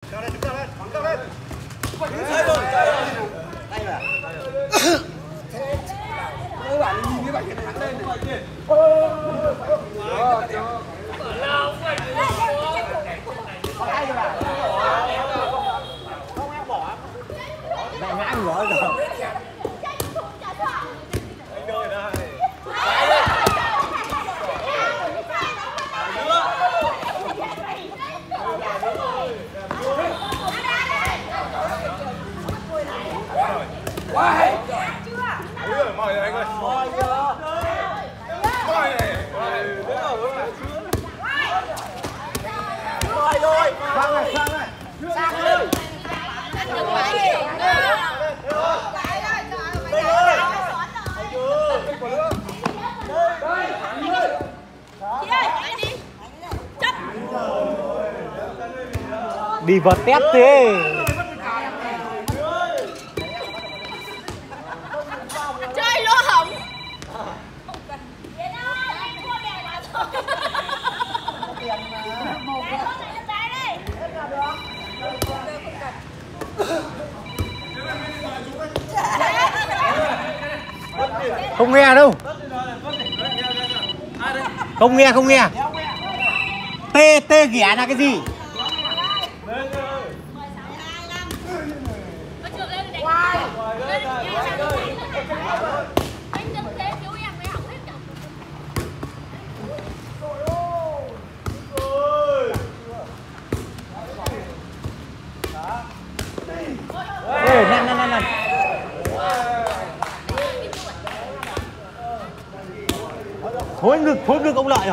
Các bạn nhìn cái bảnh thắng lên này. Mẹ ngã ngửa rồi. Mời anh ơi. Mời chưa? Mời này. Mời rồi. Sang này, sang này. Sang ơi. Đi vào tép thế. Chơi lỗ hổng. Không nghe đâu. Không nghe, không nghe. Tê tê ghẻ là cái gì? Nè. Thối ngực ông Lợi rồi.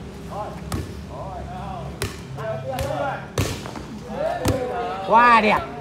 Wow, đẹp.